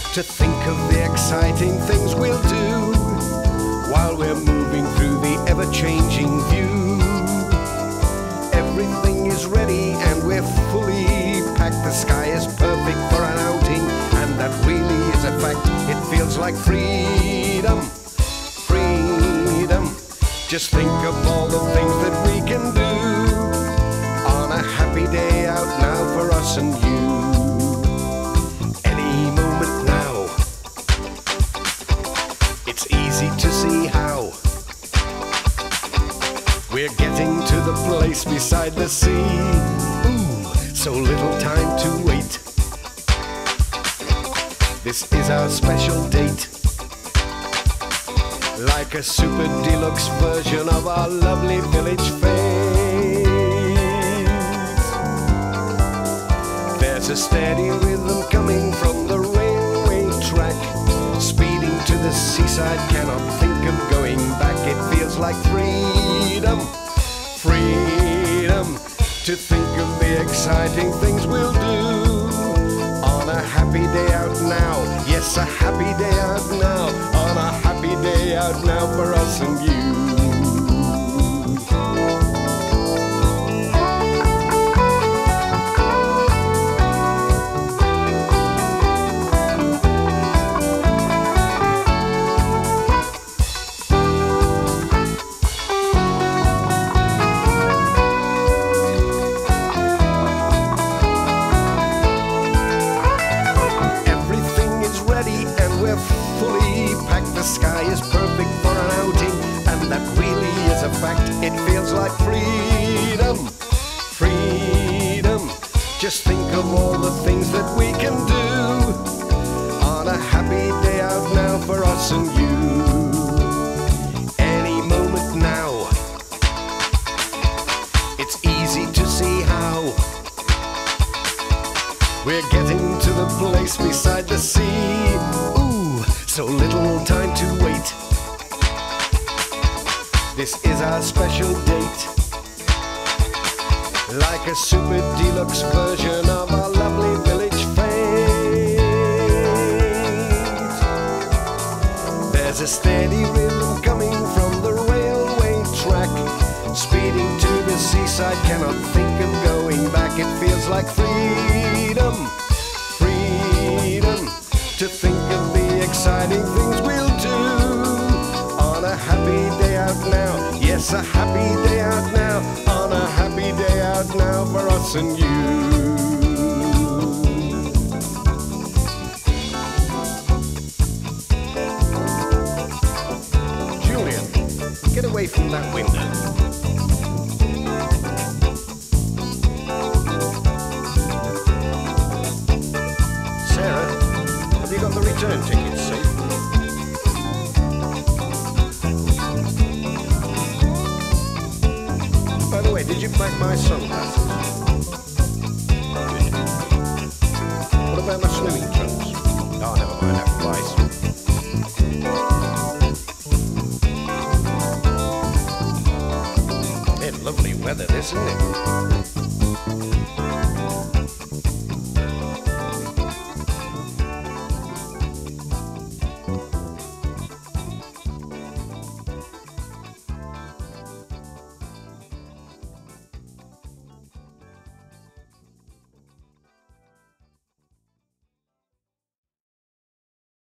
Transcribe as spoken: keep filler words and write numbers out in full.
to think of the exciting things we'll do while we're moving through the ever-changing view. Everything is ready and we're fully packed. The sky is perfect for an outing, and that really is a fact. It feels like freedom, freedom. Just think of all the things that we can do on a happy day out now for us and you. Any moment now, it's easy to see how we're getting to the place beside the sea. Ooh, so little time to wait. This is our special date, like a super deluxe version of our lovely village fete. There's a steady rhythm coming from the railway track, speeding to the seaside, cannot think of going back. It feels like freedom, freedom, to think of the exciting things we'll do on a happy day out now. Yes, a happy day out now, on a happy day out now for us and you. Fully packed, the sky is perfect for an outing, and that really is a fact. It feels like freedom, freedom. Just think of all the things that we can do on a happy day out now for us and you. Any moment now, it's easy to see how we're getting to the place beside the sea. So little time to wait. This is our special date, like a super deluxe version of our lovely village fete. There's a steady rhythm coming from the railway track, speeding to the seaside, cannot think of going back. It feels like freedom, freedom, to think of the exciting things we'll do on a happy day out now. Yes, a happy day out now, on a happy day out now for us and you. Julian, get away from that window. Have you got the return tickets safe? By the way, did you pack my sunglasses? Good. What about my swimming trunks? Oh, never mind, that flies. It's lovely weather, this, isn't it?